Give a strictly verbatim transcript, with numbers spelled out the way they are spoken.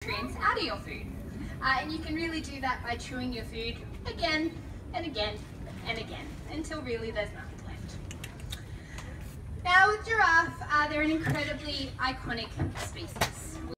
nutrients out of your food. Uh, and you can really do that by chewing your food again and again and again until really there's nothing left. Now with giraffe, uh, they're an incredibly iconic species.